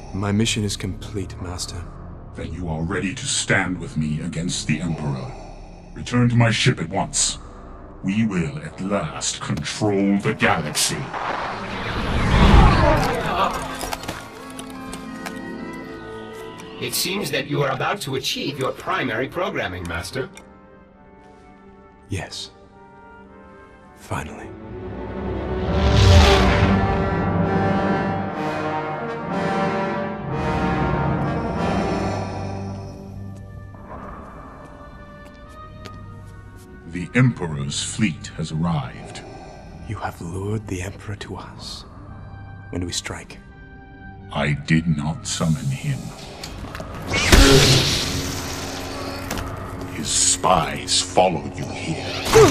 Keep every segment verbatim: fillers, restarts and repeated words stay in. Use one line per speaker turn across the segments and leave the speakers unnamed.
My mission is complete, Master.
Then you are ready to stand with me against the Emperor. Return to my ship at once. We will, at last, control the galaxy.
It seems that you are about to achieve your primary programming, Master.
Yes. Finally.
The Emperor's fleet has arrived.
You have lured the Emperor to us. When do we strike?
I did not summon him. His spies followed you here.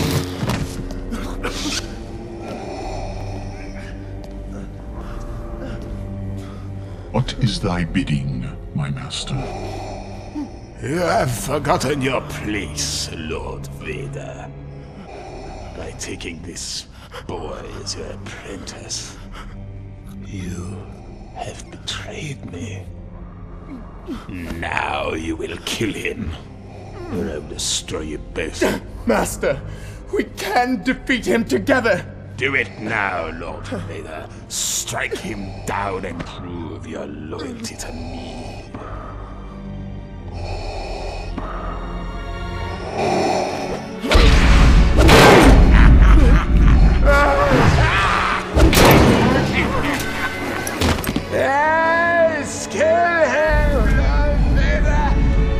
What is thy bidding, my master?
You have forgotten your place, Lord Vader. By taking this boy as your apprentice, you have betrayed me. Now you will kill him, or I will destroy you both.
Master, we can defeat him together!
Do it now, Lord Vader. Strike him down and prove your loyalty to me.
Yes, kill him, Lord Vader!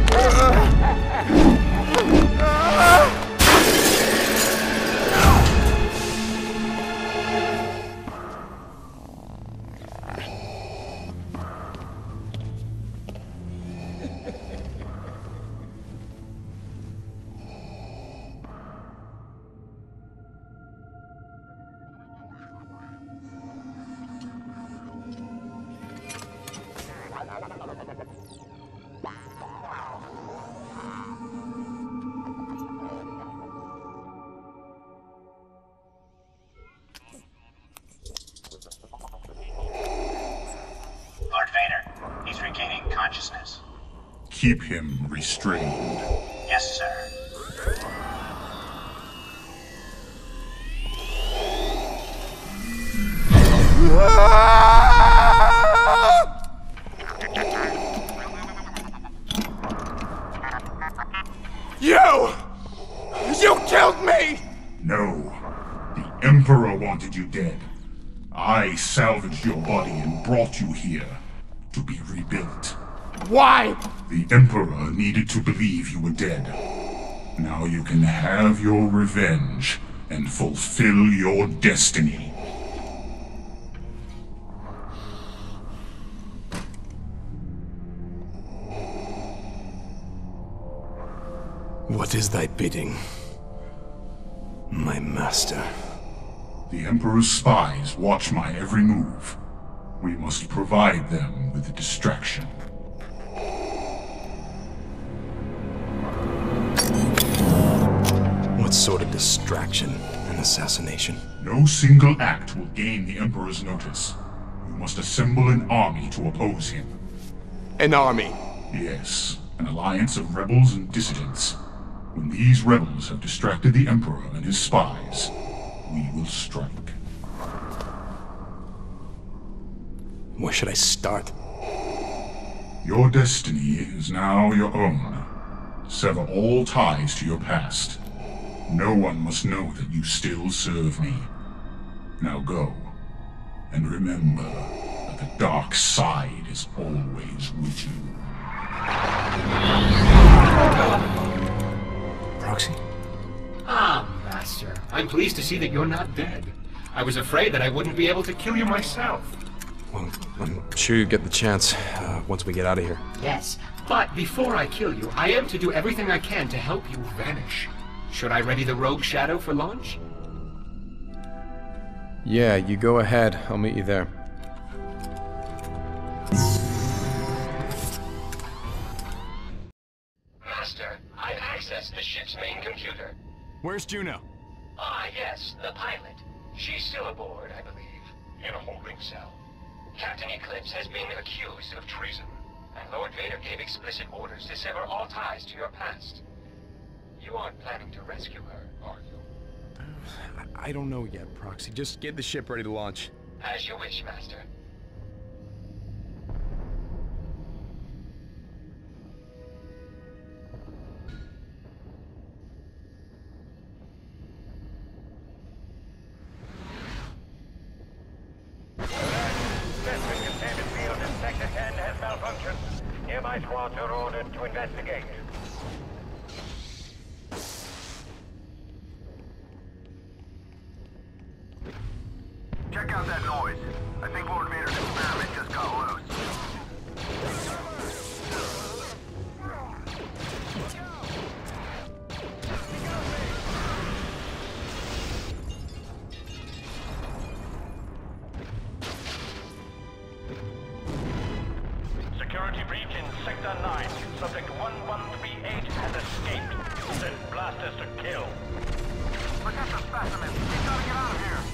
Lord Vader, he's regaining consciousness.
Keep him restrained.
Yes, sir.
You! You killed me!
No. The Emperor wanted you dead. I salvaged your body and brought you here to be rebuilt.
Why?
The Emperor needed to believe you were dead. Now you can have your revenge and fulfill your destiny.
What is thy bidding, my master?
The Emperor's spies watch my every move. We must provide them with a distraction.
What sort of distraction? An assassination?
No single act will gain the Emperor's notice. You must assemble an army to oppose him.
An army?
Yes, an alliance of rebels and dissidents. When these rebels have distracted the Emperor and his spies, we will strike.
Where should I start?
Your destiny is now your own. Sever all ties to your past. No one must know that you still serve me. Now go, and remember that the dark side is always with you.
Proxy?
Ah, Master. I'm pleased to see that you're not dead. I was afraid that I wouldn't be able to kill you myself.
Well, I'm sure you get the chance uh, once we get out of here.
Yes, but before I kill you, I am to do everything I can to help you vanish. Should I ready the Rogue Shadow for launch?
Yeah, you go ahead. I'll meet you there.
Master, I've accessed the ship's main computer.
Where's Juno?
Ah, yes, the pilot. She's still aboard, I believe, in a holding cell. Captain Eclipse has been accused of treason, and Lord Vader gave explicit orders to sever all ties to your past. You aren't planning to rescue her, are you?
I, I don't know yet, Proxy. Just get the ship ready to launch.
As you wish, Master.
Vespene containment field in Sector ten has malfunctioned. Nearby squads are ordered to investigate.
Check out that noise. I think Lord Vader's experiment just got loose.
Security breach in Sector nine. Subject one one three eight has escaped. Send blasters to kill.
Protect the specimen. We gotta get out of here.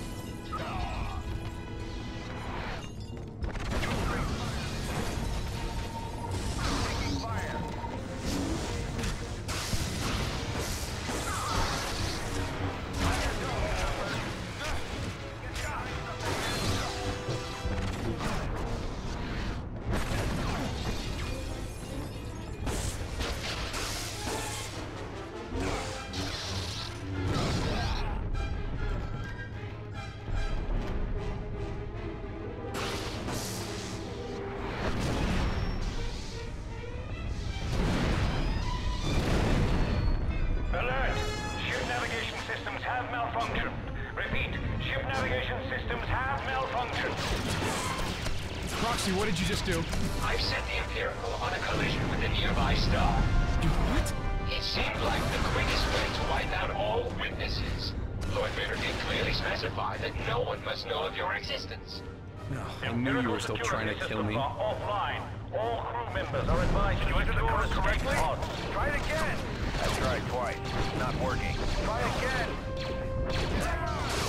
Alert! Ship navigation systems have malfunctioned. Repeat, ship navigation systems have malfunctioned.
Proxy, what did you just do?
I've sent the Imperial on a collision with a nearby star.
You what?
It seemed like the quickest way to wipe out all witnesses. Lord Vader did clearly specify that no one must know of your existence.
No, I knew you were still trying to kill me.
Are offline. All crew members are advised to secure escape pods.
Try it again.
I tried twice. It's not working.
Try again.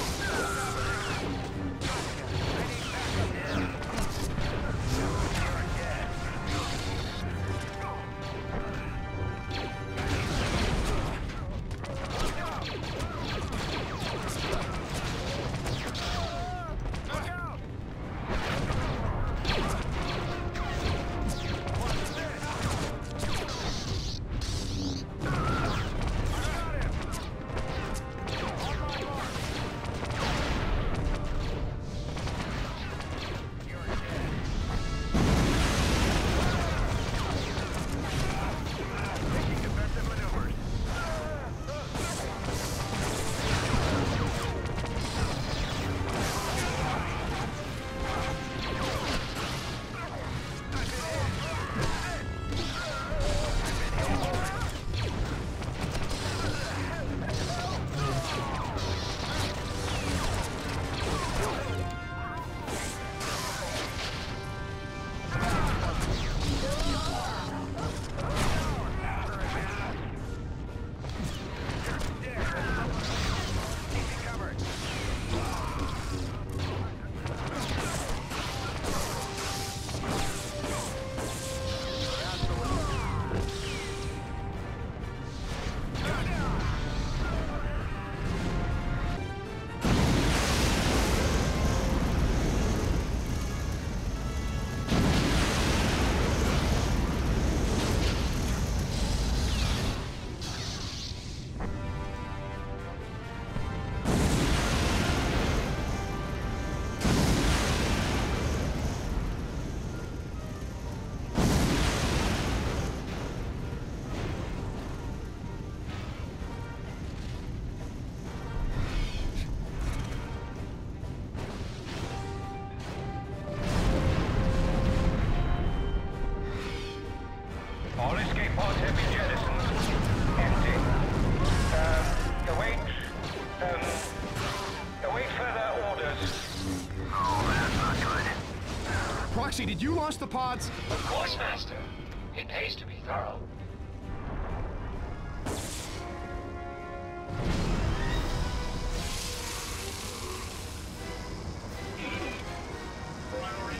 All escape pods have been jettisoned. Empty. Uh, await... Um... Await further orders.
Oh, that's not good.
Proxy, did you launch the pods?
Of course, Master. It pays to be thorough.
Priority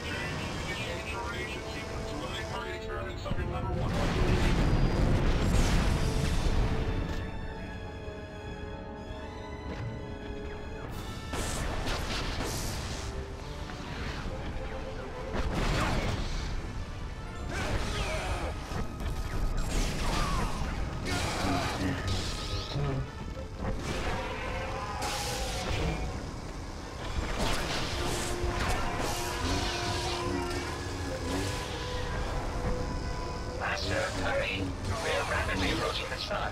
rapidly approaching the sun.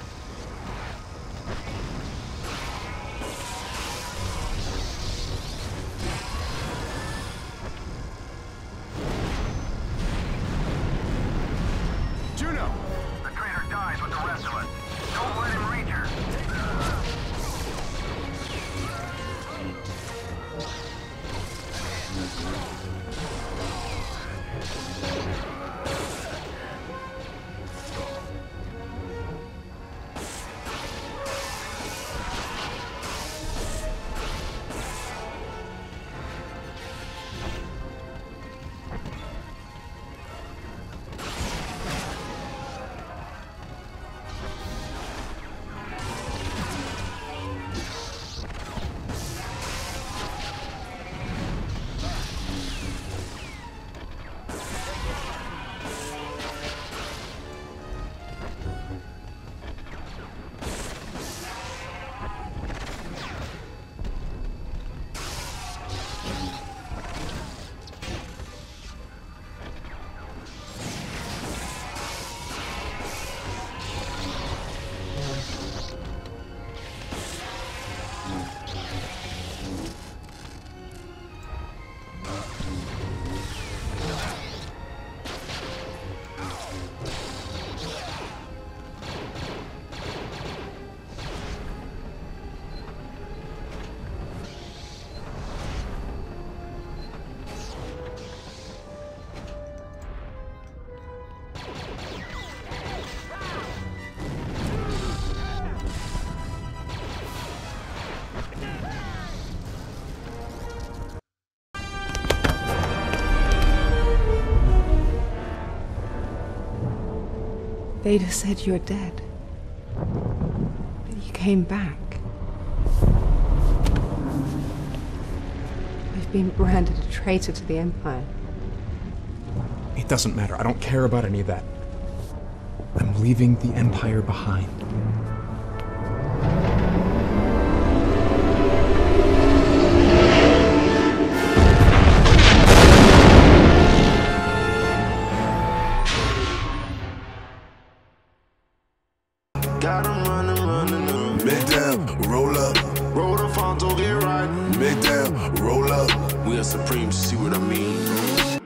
Juno!
The traitor dies with the rest of us. Don't let him reach her.
Vader said you're dead. But you came back. I've been branded a traitor to the Empire.
It doesn't matter. I don't care about any of that. I'm leaving the Empire behind.
Got 'em running, running up. Make down, roll up. Roll the Fonto, get right. Make down, roll up. We are supreme, see what I mean?